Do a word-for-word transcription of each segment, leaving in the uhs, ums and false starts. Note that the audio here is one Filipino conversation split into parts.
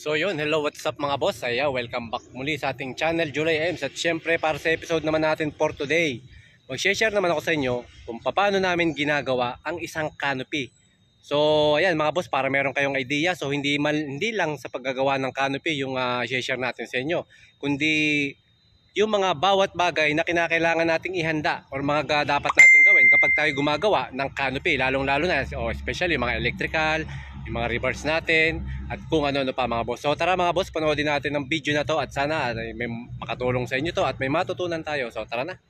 So yun, hello, what's up mga boss? Ay, welcome back muli sa ating channel, July Ems. At syempre para sa episode naman natin for today, mag-share naman ako sa inyo kung paano namin ginagawa ang isang canopy. So ayan mga boss, para meron kayong idea. So hindi, mal, hindi lang sa paggagawa ng canopy yung uh, share natin sa inyo, kundi yung mga bawat bagay na kinakailangan nating ihanda or mga dapat nating gawin kapag tayo gumagawa ng canopy, lalong lalo na o especially mga electrical, yung mga reverse natin at kung ano-ano pa mga boss. So tara mga boss, panoodin natin ng video na to at sana may makatulong sa inyo to at may matutunan tayo. So tara na.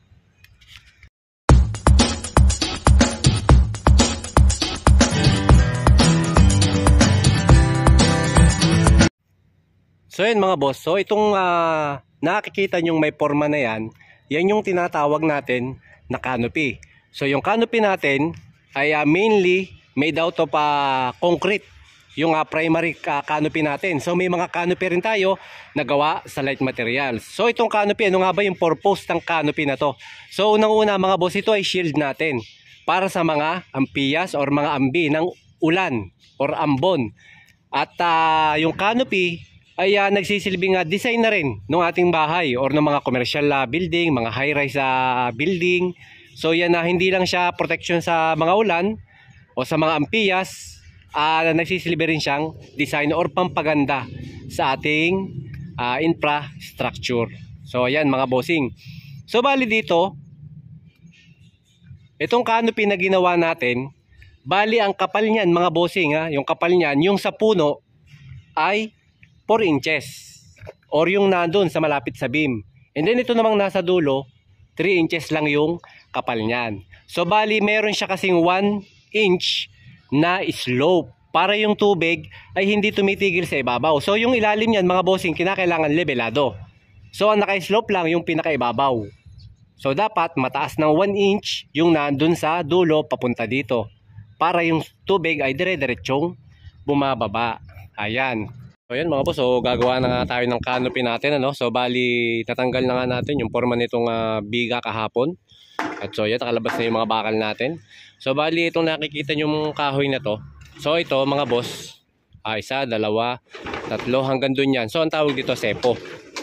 So yun mga boss, so itong uh, nakikita nyong may forma na yan, yan yung tinatawag natin na canopy. So yung canopy natin ay uh, mainly made out of uh, concrete, yung uh, primary uh, canopy natin. So may mga canopy rin tayo na gawa sa light materials. So itong canopy, ano nga ba yung purpose ng canopy na to? So unang-una mga boss, ito ay shield natin para sa mga ampiyas or mga ambi ng ulan or ambon. At uh, yung canopy ay uh, nagsisilbing uh, design na rin ng ating bahay or ng mga commercial uh, building, mga high-rise uh, building. So yan na uh, hindi lang siya protection sa mga ulan o sa mga ampiyas, uh, nagsisilbi rin siyang design or pampaganda sa ating uh, infrastructure. So ayan mga bossing. So bali dito, itong canopy na ginawa natin, bali ang kapal niyan mga bossing, ha, yung kapal niyan, yung sa puno ay four inches or yung nandun sa malapit sa beam. And then ito namang nasa dulo, three inches lang yung kapal niyan. So bali meron siya kasing one inch na slope para yung tubig ay hindi tumitigil sa ibabaw. So yung ilalim niyan mga bossing, kinakailangan levelado. So ang naka-slope lang yung pinakaibabaw. So dapat mataas ng one inch yung nandun sa dulo papunta dito para yung tubig ay dire-diretsong bumababa. Ayan. So yan mga boss, so gagawa na nga tayo ng canopy natin, ano? So bali tatanggal na nga natin yung forma nitong uh, biga kahapon. At so yan, nakalabas na yung mga bakal natin. So bali itong nakikita yung kahoy na to. So ito mga boss, ah, isa, dalawa, tatlo, hanggang dun yan. So ang tawag dito sepo.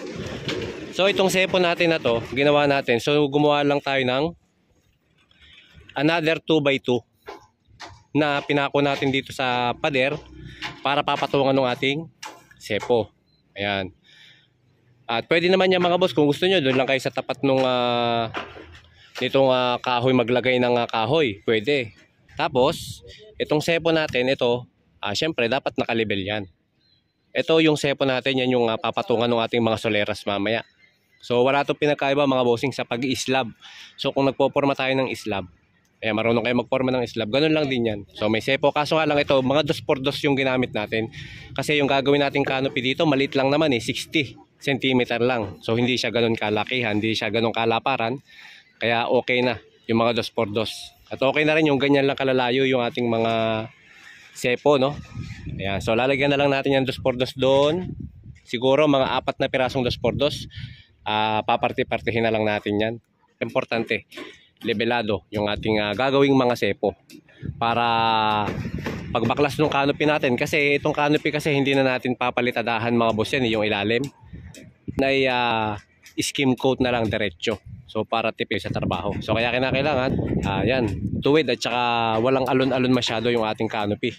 So itong sepo natin na to, ginawa natin. So gumawa lang tayo ng another two by two na pinako natin dito sa pader para papatungan ng ating sepo. Ayan. At pwede naman yan mga boss, kung gusto nyo, doon lang kayo sa tapat nung uh, nitong uh, kahoy, maglagay ng uh, kahoy. Pwede. Tapos, itong sepo natin, ito, uh, syempre, dapat nakalibel yan. Ito yung sepo natin, yan yung uh, papatungan ng ating mga soleras mamaya. So, wala itong pinagkaiba mga bossing sa pag-i-slab. So, kung nagpoporma tayo ng slab, eh, marunong kayo magporma ng slab, ganun lang din yan. So may sepo, kaso nga lang ito, mga dos por dos yung ginamit natin. Kasi yung gagawin nating canopy dito, maliit lang naman eh, sixty centimeter lang. So hindi siya ganun kalakihan, hindi siya ganun kalaparan. Kaya okay na yung mga dos por dos. At okay na rin yung ganyan lang kalalayo yung ating mga sepo, no? Ayan, so lalagyan na lang natin yung dos por dos doon. Siguro mga apat na pirasong dos por dos. Uh, paparti-partihin na lang natin yan. Importante, levelado yung ating uh, gagawing mga sepo para pagbaklas ng canopy natin, kasi itong canopy kasi hindi na natin papalitadahan mga boss yan, yung ilalim na uh, skim coat na lang diretso, so para tipid sa trabaho. So kaya kinakailangan uh, yan, tuwid at saka walang alon-alon masyado yung ating canopy.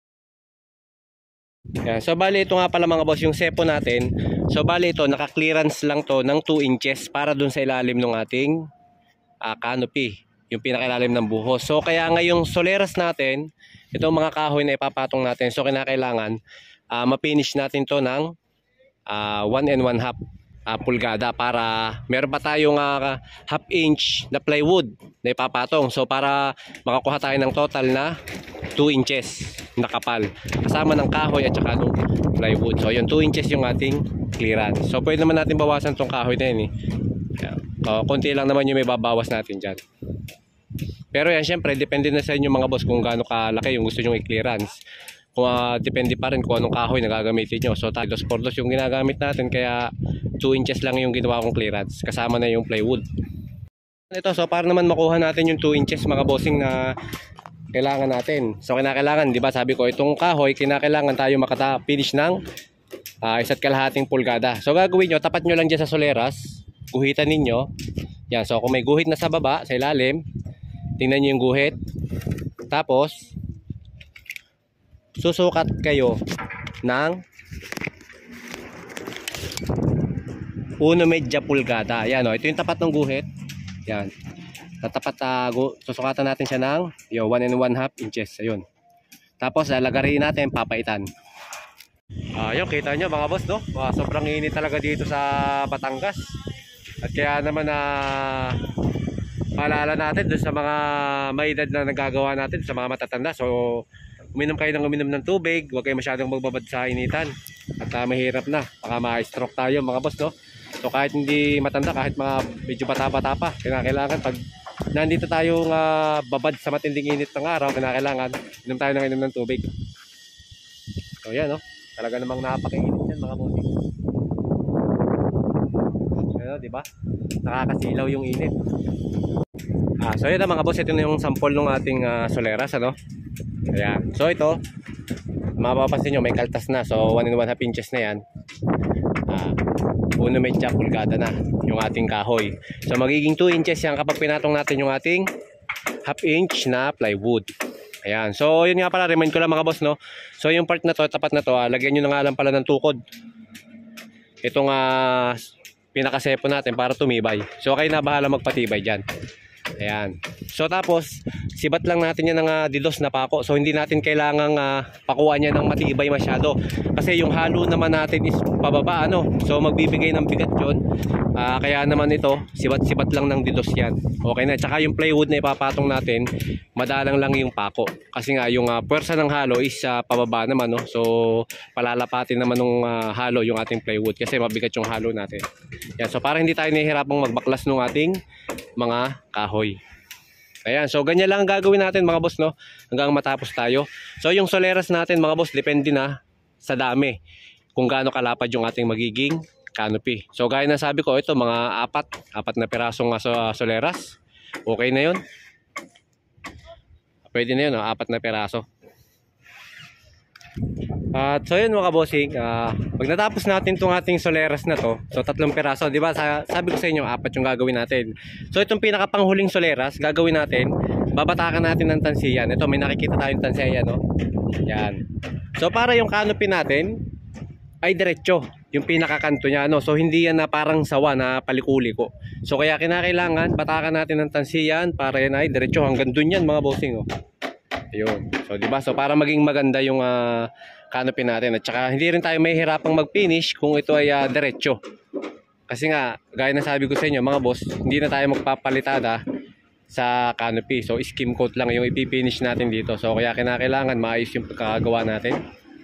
Yan. So bali ito nga pala mga boss yung sepo natin. So bali ito naka-clearance lang to ng two inches para dun sa ilalim ng ating Uh, canopy, yung pinakailalim ng buhos. So kaya ngayong soleras natin, itong mga kahoy na ipapatong natin, so kinakailangan uh, mapinish natin to ng uh, one and one half uh, pulgada para meron pa tayong uh, half inch na plywood na ipapatong. So para makakuha tayo ng total na two inches na kapal kasama ng kahoy at saka ng plywood. So yun, two inches yung ating clearance. So pwede naman natin bawasan tong kahoy na yun eh. Yeah. Uh, konti lang naman yung may babawas natin dyan. Pero yan syempre depende na sa inyo mga boss kung gaano kalaki yung gusto nyo i-clearance. Kung uh, depende pa rin kung anong kahoy na gagamitin nyo. So tayo dos por dos yung ginagamit natin, kaya two inches lang yung ginawa kong clearance kasama na yung plywood. Ito, so para naman makuha natin yung two inches mga bossing na kailangan natin. So kinakailangan, di ba sabi ko, itong kahoy kinakailangan tayo makata-finish ng uh, isa't kalahating pulgada. So gagawin nyo, tapat nyo lang dyan sa soleras, guhitan ninyo. Yan, so kung may guhit na sa baba, sa ilalim, tingnan nyo yung guhit. Tapos susukat kayo ng uno medya pulgada. Yan, oh, ito yung tapat ng guhit. Yan, tatapat, uh, susukatan natin siya ng yo, one and one half inches. Ayun. Tapos lalagarin natin, papaitan. Ayun, kita nyo mga boss, no? Uh, sobrang init talaga dito sa Batangas. At kaya naman na uh, paalala natin doon sa mga may edad na nagagawa natin, sa mga matatanda. So uminom kayo ng uminom ng tubig, huwag kayo masyadong magbabad sa initan. At uh, mahirap na, baka ma-stroke tayo mga boss, no? So kahit hindi matanda, kahit mga medyo bata-bata pa, kinakailangan pag nandito tayong uh, babad sa matinding init ng araw, kinakailangan inom tayo ng inom ng tubig. So yan, no? Talaga namang napakainit yan mga boss. Ano, di ba? Nakakasilaw yung init. Ah, so yun na mga boss, ito na yung sample ng ating uh, soleras, ano? Ayan. So ito, mapapansin nyo, may kaltas na. So one and one half inches na yan. Ah, uno medya pulgada na yung ating kahoy. So magiging two inches yan kapag pinatong natin yung ating half inch na plywood. Ayan. So yun nga pala, remind ko lang mga boss, no? So yung part na to, tapat na to, ah, lagyan nyo na nga lang pala ng tukod. Itong uh, pinakasepo natin para tumibay. So kayo na bahala magpatibay dyan. Ayan. So tapos sibat lang natin yan ng uh, didos na pako. So hindi natin kailangang uh, pakuan yan ng matibay masyado. Kasi yung halo naman natin is pababa, ano. So magbibigay ng bigat yun. uh, Kaya naman ito, sibat-sibat lang ng didos yan. Okay na. Tsaka yung plywood na ipapatong natin, madalang lang yung pako. Kasi nga yung uh, puwersa ng halo is uh, pababa naman, no? So palalapatin naman ng uh, halo yung ating plywood. Kasi mabigat yung halo natin. Yan. So para hindi tayo nahihirapang magbaklas ng ating mga kahoy. Ayan, so ganyan lang ang gagawin natin mga boss, no? Hanggang matapos tayo. So yung soleras natin mga boss, depende na sa dami kung gaano kalapad yung ating magiging canopy. So gaya na sabi ko, ito mga apat, apat na pirasong uh, soleras. Okay na yun. Pwede na yun, no? Apat na piraso. At uh, so yun mga bossing, uh, pag natapos natin itong ating soleras na to, so tatlong piraso, di ba? Sabi ko sa inyo, apat yung gagawin natin. So itong pinakapanghuling soleras, gagawin natin, babatakan natin ng tansiyan. Ito, may nakikita tayong tansiyan, no? Yan. So para yung canopy natin ay diretso, yung pinakakanto niya, no? So hindi yan na parang sawa na palikuli ko. So kaya kinakailangan, batakan natin ng tansiyan para yan ay diretso hanggang dun yan mga bossing, oh. Ayun. So di ba? So para maging maganda yung uh, canopy natin, at saka hindi rin tayo mahihirapang mag-finish kung ito ay uh, diretso. Kasi nga, gaya na sabi ko sa inyo mga boss, hindi na tayo magpapalitada sa canopy. So skim coat lang yung ipipinish natin dito. So kaya kinakailangan maayos yung pagkakagawa natin.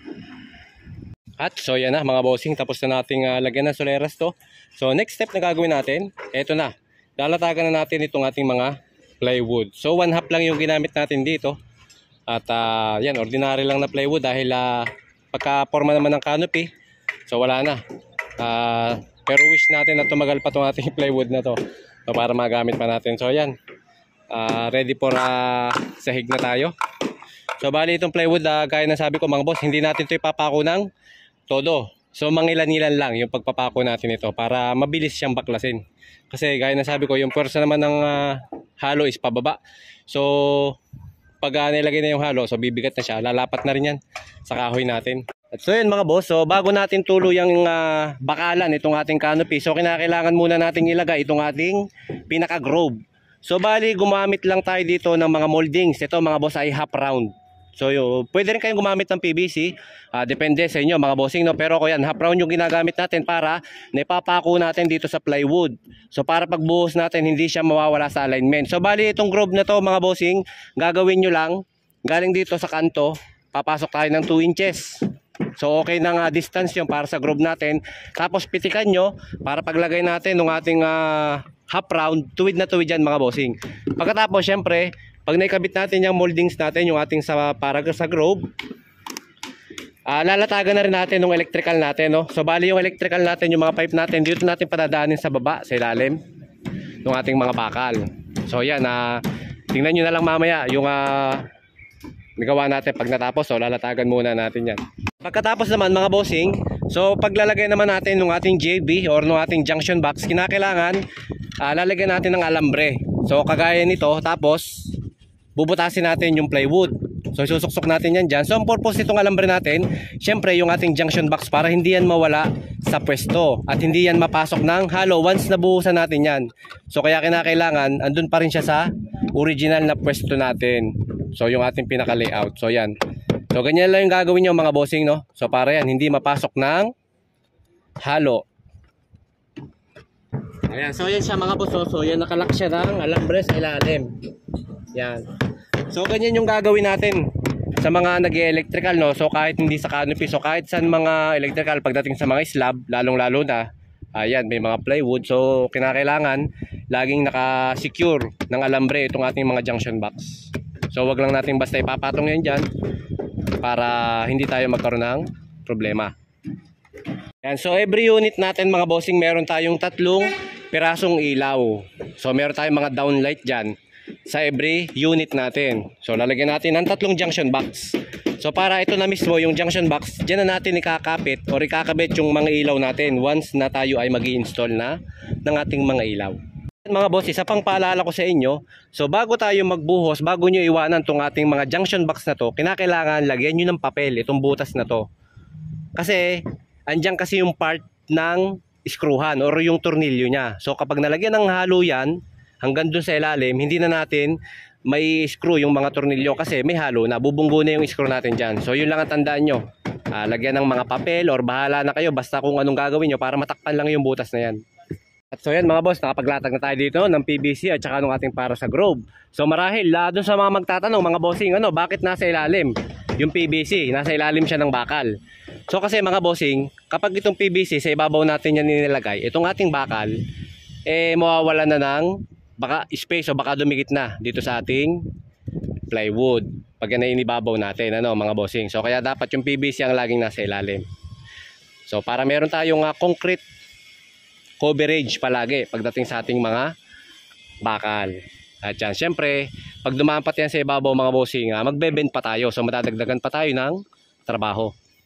At so yan na mga bossing, tapos na nating uh, lagyan ng soleras to. So next step na gagawin natin, eto na. Lalatagan na natin itong ating mga plywood. So one half lang yung ginamit natin dito. At uh, yan, ordinary lang na plywood dahil uh, pagka-forma naman ng canopy, so wala na. Uh, pero wish natin na tumagal pa itong ating plywood na to, so para magamit pa natin. So yan, uh, ready for uh, sahig na tayo. So bali itong plywood, uh, gaya na sabi ko mga boss, hindi natin ito ipapako ng todo. So mangilan-ilan lang yung pagpapako natin ito para mabilis siyang baklasin. Kasi gaya na sabi ko, yung pwersa naman ng uh, halo is pababa. So pag uh, nilagay na yung halo, so bibigat na siya, lalapat na rin yan sa kahoy natin. At so yun mga boss, so bago natin tuluyang uh, bakalan itong ating canopy, so kinakailangan muna nating ilagay itong ating pinaka-grove. So bali gumamit lang tayo dito ng mga moldings. Ito mga boss ay half round. So yun, pwede rin kayong gumamit ng P V C, uh, depende sa inyo mga bossing, no? Pero ako yan, half round yung ginagamit natin para naipapako natin dito sa plywood. So para pagbuhos natin, hindi siya mawawala sa alignment. So bali itong grove na to mga bossing, gagawin nyo lang, galing dito sa kanto, papasok tayo ng two inches. So okay na nga distance yung para sa grove natin. Tapos pitikan nyo para paglagay natin ng ating uh, half round, tuwid na tuwid yan mga bossing. Pagkatapos syempre, pag naikabit natin yung moldings natin, yung ating sa para sa grove, uh, lalatagan na rin natin yung electrical natin, no? So bali yung electrical natin, yung mga pipe natin, dito natin padadaanin sa baba, sa ilalim ng ating mga bakal. So yan, uh, tingnan nyo na lang mamaya yung uh, nagawa natin pag natapos. So lalatagan muna natin yan. Pagkatapos naman mga bossing, So paglalagay naman natin ng ating J B or ng ating junction box, kinakailangan uh, lalagyan natin ng alambre. So kagaya nito, tapos bubutasin natin yung plywood. So susuksok natin yan dyan. So ang purpose nitong alambre natin, syempre yung ating junction box, para hindi yan mawala sa pwesto at hindi yan mapasok ng halo once nabuhusan natin yan. So kaya kinakailangan andun pa rin siya sa original na pwesto natin. So yung ating pinaka layout. So yan. So ganyan lang yung gagawin nyo mga bossing, no? So para yan hindi mapasok ng halo. Ayan, so yan siya mga boss. So yan, nakalock siya ng alambre sa ilalim. Yan. So ganyan yung gagawin natin sa mga nag-electrical, no? So kahit hindi sa canopy, so kahit sa mga electrical, pagdating sa mga slab, lalong lalo na ayan, may mga plywood. So kinakailangan laging naka-secure ng alambre itong ating mga junction box. So wag lang natin basta ipapatong yan dyan para hindi tayo magkaroon ng problema. Yan, so every unit natin mga bossing, meron tayong tatlong pirasong ilaw. So meron tayong mga downlight dyan sa every unit natin. So lalagyan natin ng tatlong junction box. So para ito na mismo yung junction box, dyan na natin ikakapit o ikakabit yung mga ilaw natin once na tayo ay mag-i-install na ng ating mga ilaw. Mga boss, isa pang paalala ko sa inyo, so bago tayo magbuhos, bago nyo iwanan tong ating mga junction box na to, kinakailangan lagyan nyo ng papel itong butas na to. Kasi andyan kasi yung part ng skruhan or yung tornilyo nya. So kapag nalagyan ng halo yan hanggang dun sa ilalim, hindi na natin may screw yung mga tornilyo kasi may halo na, bubunggo na yung screw natin dyan. So yun lang ang tandaan nyo, uh, lagyan ng mga papel or bahala na kayo basta kung anong gagawin nyo para matakpan lang yung butas na yan. At so yan mga boss, nakapaglatag na tayo dito ng P V C at saka ng ating para sa Grove. So marahil uh, dun sa mga magtatanong mga bossing, ano, bakit nasa ilalim yung P V C? Nasa ilalim siya ng bakal. So kasi mga bossing, kapag itong P V C sa ibabaw natin yan nilagay, itong ating bakal eh mawawalan na ng baka space o baka dumikit na dito sa ating plywood pag yan ay inibabaw natin, ano mga bossing. So kaya dapat yung P V C ang laging nasa ilalim. So para meron tayong uh, concrete coverage palagi pagdating sa ating mga bakal. At yan, syempre pag dumapat yan sa ibabaw mga bossing, uh, magbe-bend pa tayo, so madadagdagan pa tayo ng trabaho.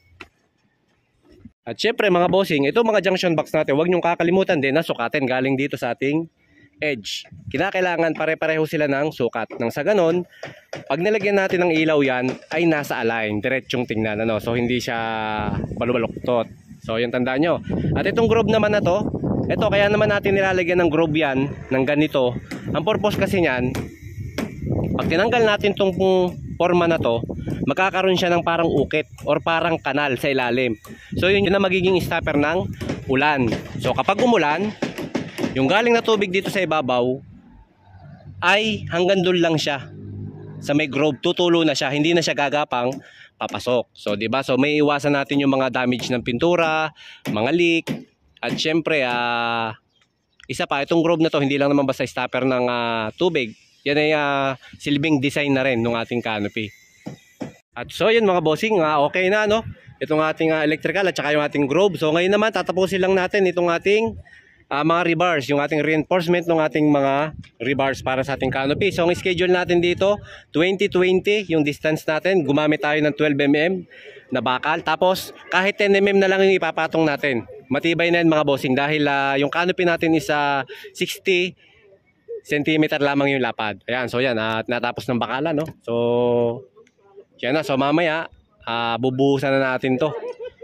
At syempre mga bossing, ito mga junction box natin, huwag nyong kakalimutan din na sukatin galing dito sa ating edge. Kinakailangan pare-pareho sila ng sukat. Nang sa ganon, pag nilagyan natin ng ilaw yan, ay nasa align, diretsyong tingnan, ano? So hindi siya balubaluktot. So yun, tandaan nyo. At itong Grove naman na to, ito kaya naman natin nilalagyan ng Grove yan, ng ganito. Ang purpose kasi niyan, pag tinanggal natin itong forma na to, magkakaroon siya ng parang ukit or parang kanal sa ilalim. So yun, yun na magiging stopper ng ulan. So kapag umulan, yung galing na tubig dito sa ibabaw ay hanggang doon lang siya sa may Grove, tutulo na siya, hindi na siya gagapang papasok. So di ba? So may iwasan natin yung mga damage ng pintura, mga leak, at syempre uh, isa pa, itong Grove na to hindi lang naman basta stopper ng uh, tubig. Yan ay uh, silbing design na rin ng ating canopy. At so yun mga bossing, uh, okay na no, itong ating uh, electrical at saka yung ating Grove. So ngayon naman tatapusin lang natin itong ating uh, mga rebars, yung ating reinforcement ng ating mga rebars para sa ating canopy. So ang schedule natin dito twenty twenty yung distance natin, gumamit tayo ng twelve millimeter na bakal, tapos kahit ten millimeter na lang yung ipapatong natin, matibay na yun mga bossing dahil uh, yung canopy natin is uh, sixty centimeter lamang yung lapad. Ayan, so yan, at uh, natapos ng bakala, no? So yan na, so mamaya uh, bubuhusan na natin to.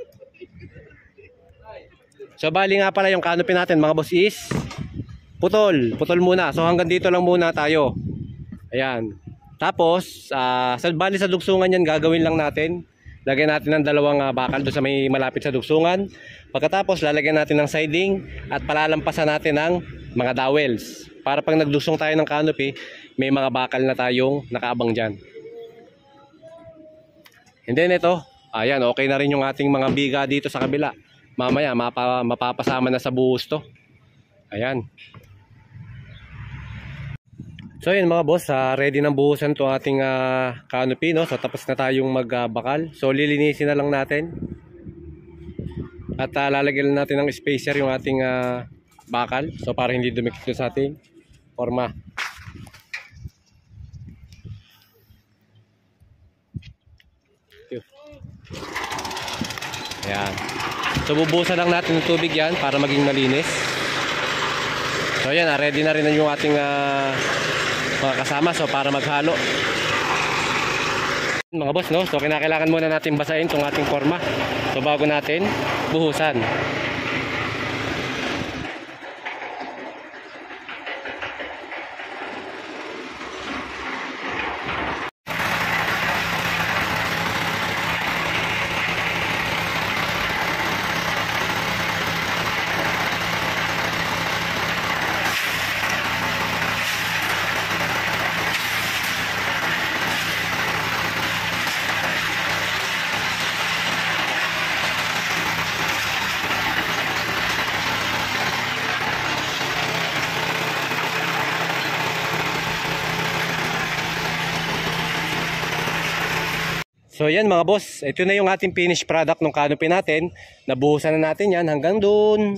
So bali nga pala yung canopy natin mga boss is putol, putol muna. So hanggang dito lang muna tayo. Ayan. Tapos uh, sa bali sa dugsungan yan gagawin lang natin, lagyan natin ng dalawang uh, bakal doon sa may malapit sa dugsungan. Pagkatapos lalagyan natin ng siding at palalampasan natin ng mga dowels para pag nagdugsong tayo ng canopy may mga bakal na tayong nakaabang dyan. And then ito, ayan, okay na rin yung ating mga biga dito sa kabila. Mamaya mapa, mapapasama na sa buhos to. Ayan. So yun mga boss, uh, ready ng buhusan to ating uh, canopy, no? So tapos na tayong magbakal. Uh, so lilinisin na lang natin. At uh, lalagyan natin ng spacer yung ating uh, bakal. So para hindi dumikit sa ating forma. Ayan. So bubuhusan lang natin ng tubig yan para maging malinis. So yan, ah, ready na rin na yung ating uh, mga kasama so para maghalo. Mga boss, no? So kinakailangan muna natin basahin itong ating forma. So bago natin buhusan. So yan mga boss, ito na yung ating finished product ng canopy natin. Nabuhusan na natin yan hanggang doon.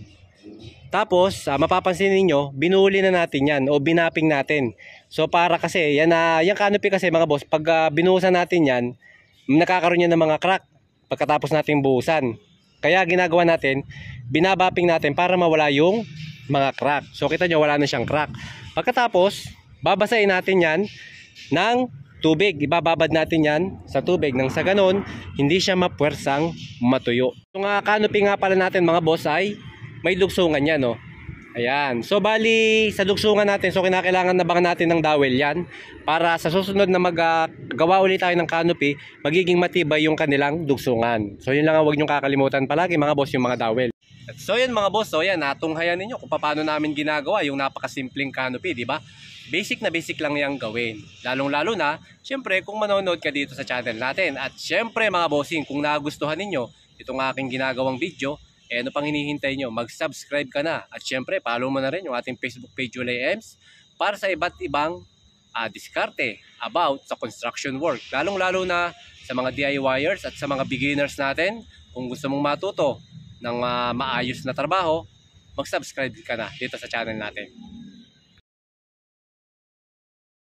Tapos, uh, mapapansin niyo, binuli na natin yan o binapping natin. So para kasi, yan na, uh, yung canopy kasi mga boss, pag uh, binuhusan natin yan, nakakaroon yan ng mga crack pagkatapos natin buhusan. Kaya ginagawa natin, binabapping natin para mawala yung mga crack. So kita nyo, wala na siyang crack. Pagkatapos, babasahin natin yan ng tubig. Ibababad natin yan sa tubig nang sa ganon hindi siya mapuwersang matuyo. Yung uh, canopy nga pala natin mga boss ay may dugsungan yan, no? Ayan. So bali sa dugsungan natin, so kinakailangan na baka natin ng dowel yan para sa susunod na maggawa uh, ulit tayo ng canopy, magiging matibay yung kanilang dugsungan. So yun lang ang huwag nyo kakalimutan palagi mga boss, yung mga dowel. So yan mga boss, so yan, natunghayan ninyo kung paano namin ginagawa yung napakasimpleng canopy, di ba? Basic na basic lang yung gawin. Lalong lalo na, syempre kung manonood ka dito sa channel natin. At syempre mga bossing, kung nagustuhan ninyo itong aking ginagawang video, eh ano pang hinihintay nyo? Mag-subscribe ka na. At syempre, follow mo na rin yung ating Facebook page Julay Ems para sa iba't ibang uh, diskarte about sa construction work. Lalong lalo na sa mga DIYers at sa mga beginners natin. Kung gusto mong matuto ng uh, maayos na trabaho, mag-subscribe ka na dito sa channel natin.